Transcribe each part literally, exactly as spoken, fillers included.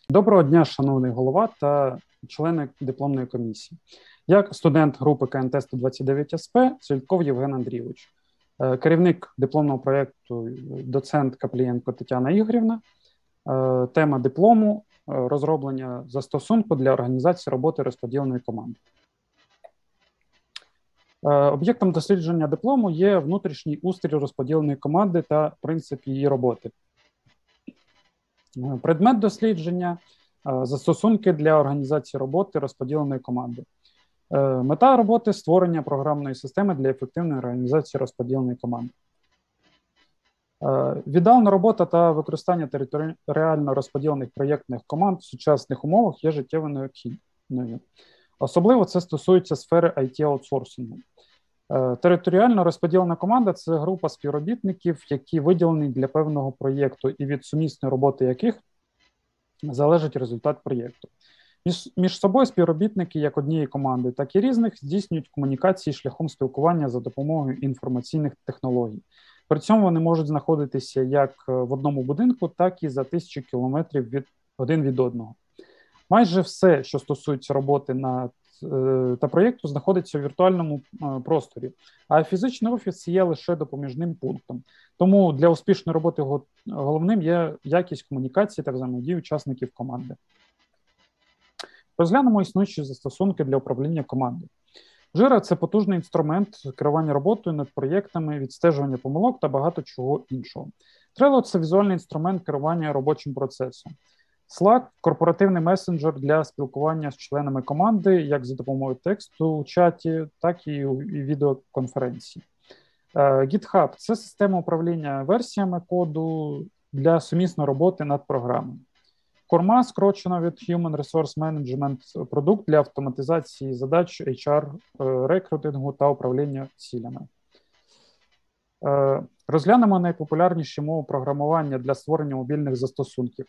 Доброго дня, шановний голова та члени дипломної комісії. Я студент групи ка ен те сто двадцять дев'ять ес пе Цвільков Євген Андрійович, керівник дипломного проєкту, доцент Каплієнко Тетяна Ігорівна. Тема диплому – розроблення застосунку для організації роботи розподіленої команди. Об'єктом дослідження диплому є внутрішній устрій розподіленої команди та принцип її роботи. Предмет дослідження – застосунки для організації роботи розподіленої команди. Мета роботи – створення програмної системи для ефективної організації розподіленої команди. Віддалена робота та використання територіально розподілених проєктних команд в сучасних умовах є життєво необхідною. Особливо це стосується сфери ай ті-аутсорсингу. Територіально розподілена команда – це група співробітників, які виділені для певного проєкту і від сумісної роботи яких залежить результат проєкту. Між, між собою співробітники як однієї команди, так і різних здійснюють комунікації шляхом спілкування за допомогою інформаційних технологій. При цьому вони можуть знаходитися як в одному будинку, так і за тисячі кілометрів від, один від одного. Майже все, що стосується роботи на та проєкту, знаходиться у віртуальному просторі, а фізичний офіс є лише допоміжним пунктом. Тому для успішної роботи головним є якість комунікації та взаємодії учасників команди. Розглянемо існуючі застосунки для управління командою. Jira – це потужний інструмент керування роботою над проєктами, відстежування помилок та багато чого іншого. Trello – це візуальний інструмент керування робочим процесом. Slack – корпоративний месенджер для спілкування з членами команди, як за допомогою тексту у чаті, так і у відеоконференції. GitHub – це система управління версіями коду для сумісної роботи над програмою. Корма, скорочено від Human Resource Management, продукт для автоматизації задач ейч ар, рекрутингу та управління цілями. Розглянемо найпопулярніші мови програмування для створення мобільних застосунків.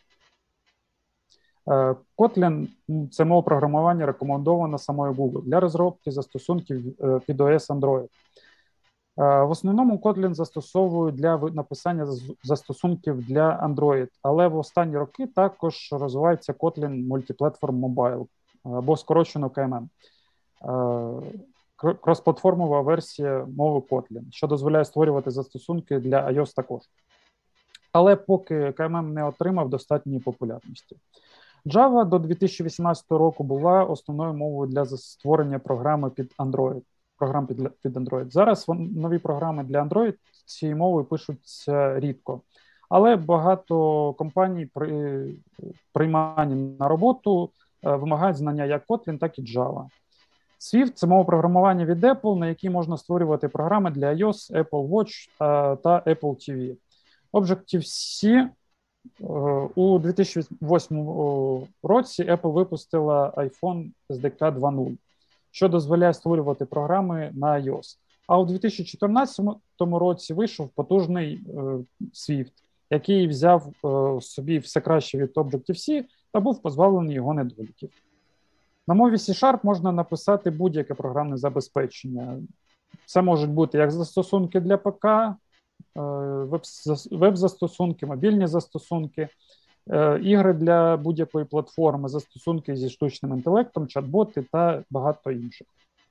Kotlin – це мова програмування, рекомендована самою Google для розробки застосунків під о ес Android. В основному Kotlin застосовують для написання застосунків для Android, але в останні роки також розвивається Kotlin Multiplatform Mobile, або скорочено ка ем ем. Кросплатформова версія мови Kotlin, що дозволяє створювати застосунки для iOS також. Але поки ка ем ем не отримав достатньої популярності. Java до дві тисячі вісімнадцятого року була основною мовою для створення програми під Android. Програм під, під Android. Зараз нові програми для Android цією мовою пишуться рідко. Але багато компаній при прийманні на роботу вимагають знання як Kotlin, так і Java. Swift – це мова програмування від Apple, на якій можна створювати програми для iOS, Apple Watch та Apple ті ві. Objective-C у дві тисячі восьмому році Apple випустила iPhone ес ді кей два нуль, що дозволяє створювати програми на iOS. А у дві тисячі чотирнадцятому році вийшов потужний е, Swift, який взяв е, собі все краще від Objective-C та був позбавлений його недоліків. На мові C# можна написати будь-яке програмне забезпечення. Це можуть бути як застосунки для ПК, е, веб-застосунки, мобільні застосунки, ігри для будь-якої платформи, застосунки зі штучним інтелектом, чат-боти та багато інших.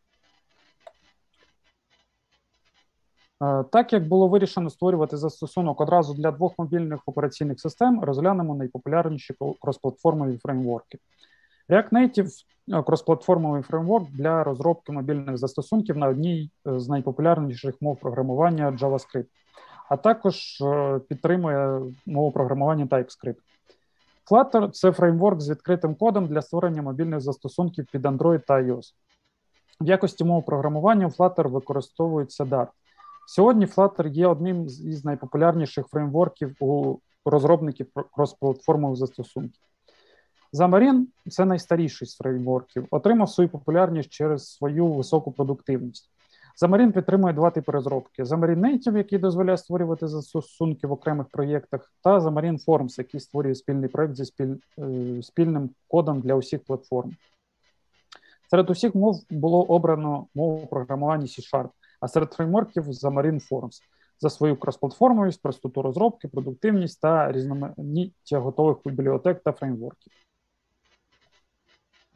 Так як було вирішено створювати застосунок одразу для двох мобільних операційних систем, розглянемо найпопулярніші кросплатформові фреймворки. React Native – кросплатформовий фреймворк для розробки мобільних застосунків на одній з найпопулярніших мов програмування JavaScript, а також підтримує мову програмування TypeScript. Flutter – це фреймворк з відкритим кодом для створення мобільних застосунків під Android та iOS. В якості мови програмування у Flutter використовується Dart. Сьогодні Flutter є одним із найпопулярніших фреймворків у розробників кросплатформових застосунків. Xamarin – це найстаріший з фреймворків, отримав свою популярність через свою високу продуктивність. Xamarin підтримує два типи розробки. Xamarin Native, який дозволяє створювати застосунки в окремих проєктах, та Xamarin Forms, який створює спільний проєкт зі спіль... спільним кодом для усіх платформ. Серед усіх мов було обрано мову програмування C#, а серед фреймворків Xamarin Forms за свою кросплатформовість, простоту розробки, продуктивність та різноманіття готових бібліотек та фреймворків.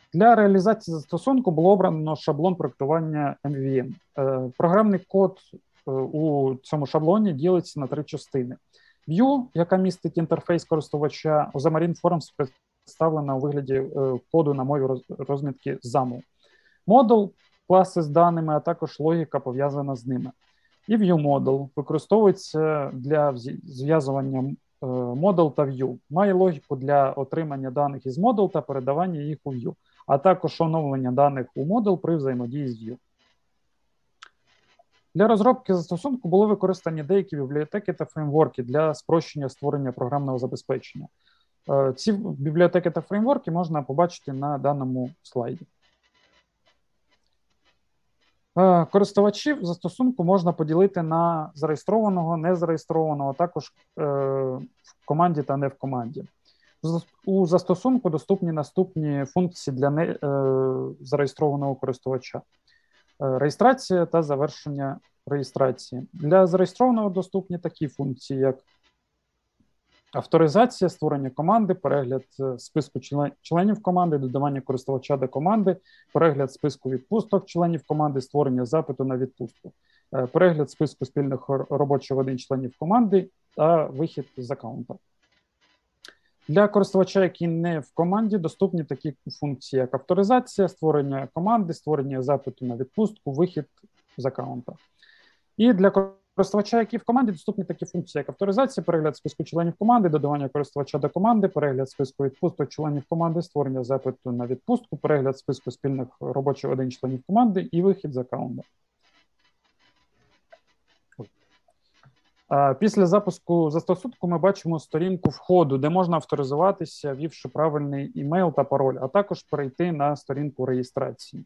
Для реалізації застосунку було обрано шаблон проєктування ем ві ем. Програмний код у цьому шаблоні ділиться на три частини. View, яка містить інтерфейс користувача, у Xamarin Forms представлена у вигляді коду на мові розмітки замл. Model – класи з даними, а також логіка пов'язана з ними. І ViewModel використовується для зв'язування Model та View. Має логіку для отримання даних із Model та передавання їх у View, а також оновлення даних у Model при взаємодії з View. Для розробки застосунку були використані деякі бібліотеки та фреймворки для спрощення створення програмного забезпечення. Ці бібліотеки та фреймворки можна побачити на даному слайді. Користувачів застосунку можна поділити на зареєстрованого, незареєстрованого, також в команді та не в команді. У застосунку доступні наступні функції для незареєстрованого користувача. Реєстрація та завершення реєстрації. Для зареєстрованого доступні такі функції, як авторизація, створення команди, перегляд списку членів команди, додавання користувача до команди, перегляд списку відпусток членів команди, створення запиту на відпустку, перегляд списку спільних робочих годин членів команди та вихід з аккаунта. Для користувача, який не в команді, доступні такі функції, як авторизація, створення команди, створення запиту на відпустку, вихід з аккаунта. І для користувача, який в команді, доступні такі функції, як авторизація, перегляд списку членів команди, додавання користувача до команди, перегляд списку відпусток членів команди, створення запиту на відпустку, перегляд списку спільних робочих годин членів команди і вихід з аккаунта. Після запуску застосунку ми бачимо сторінку входу, де можна авторизуватися, ввівши правильний імейл та пароль, а також перейти на сторінку реєстрації.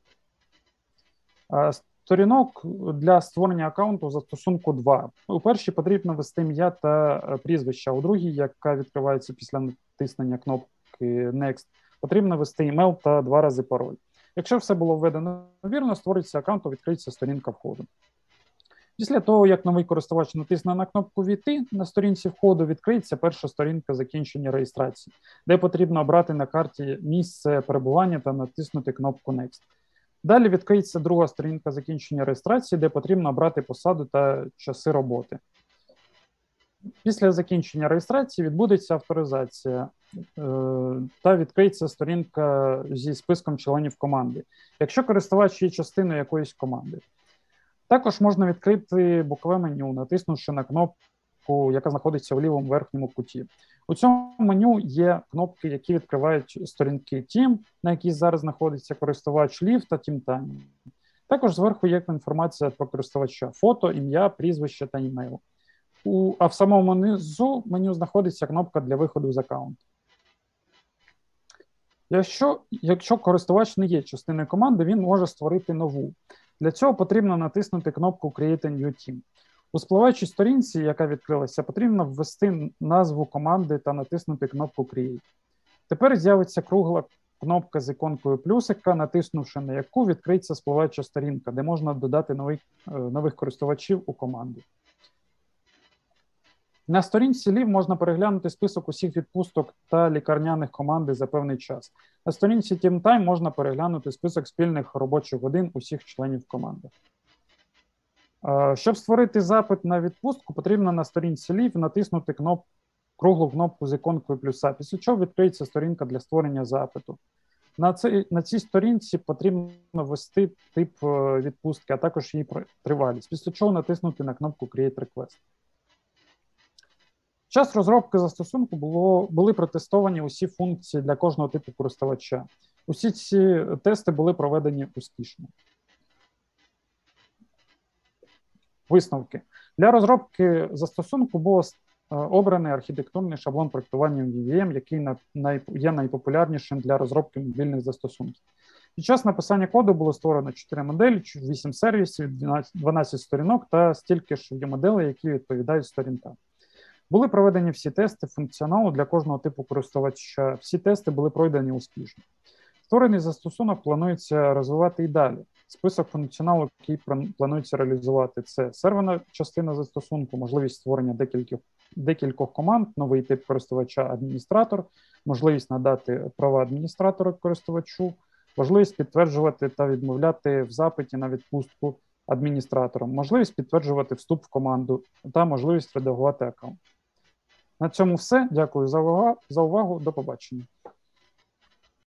Сторінок для створення аккаунту в застосунку два. У першій потрібно ввести ім'я та прізвище, а у другій, яка відкривається після натиснення кнопки Next, потрібно ввести імейл та два рази пароль. Якщо все було введено вірно, створюється аккаунт, то відкриється сторінка входу. Після того, як новий користувач натисне на кнопку «Війти», на сторінці входу відкриється перша сторінка закінчення реєстрації, де потрібно обрати на карті місце перебування та натиснути кнопку «Next». Далі відкриється друга сторінка закінчення реєстрації, де потрібно обрати посаду та часи роботи. Після закінчення реєстрації відбудеться авторизація та відкриється сторінка зі списком членів команди, якщо користувач є частиною якоїсь команди. Також можна відкрити бокове меню, натиснувши на кнопку, яка знаходиться у лівому верхньому куті. У цьому меню є кнопки, які відкривають сторінки Team, на якій зараз знаходиться користувач Leave та Team Time. Також зверху є інформація про користувача: фото, ім'я, прізвище та імейл. У, а в самому низу меню знаходиться кнопка для виходу з аккаунту. Якщо, якщо користувач не є частиною команди, він може створити нову. Для цього потрібно натиснути кнопку Create a New Team. У спливаючій сторінці, яка відкрилася, потрібно ввести назву команди та натиснути кнопку Create. Тепер з'явиться кругла кнопка з іконкою плюсика, натиснувши на яку відкриється спливаюча сторінка, де можна додати нових, нових користувачів у команду. На сторінці Leave можна переглянути список усіх відпусток та лікарняних команди за певний час. На сторінці Team Time можна переглянути список спільних робочих годин усіх членів команди. Щоб створити запит на відпустку, потрібно на сторінці Leave натиснути кноп... круглу кнопку з іконкою плюса, після чого відкриється сторінка для створення запиту. На цій, на цій сторінці потрібно ввести тип відпустки, а також її тривалість, після чого натиснути на кнопку Create Request. В час розробки застосунку було, були протестовані усі функції для кожного типу користувача. Усі ці тести були проведені успішно. Висновки. Для розробки застосунку було обраний архітектурний шаблон проєктування ем ві ем, який є найпопулярнішим для розробки мобільних застосунків. Під час написання коду було створено чотири моделі, вісім сервісів, дванадцять сторінок та стільки ж моделей, які відповідають сторінкам. Були проведені всі тести функціоналу для кожного типу користувача. Всі тести були пройдені успішно. Створений застосунок планується розвивати і далі. Список функціоналу, який планується реалізувати, це серверна частина застосунку, можливість створення декількох, декількох команд, новий тип користувача-адміністратор, можливість надати права адміністратора користувачу, можливість підтверджувати та відмовляти в запиті на відпустку адміністратором, можливість підтверджувати вступ в команду та можливість редагувати аккаунт. На цьому все. Дякую за увагу. За увагу. До побачення.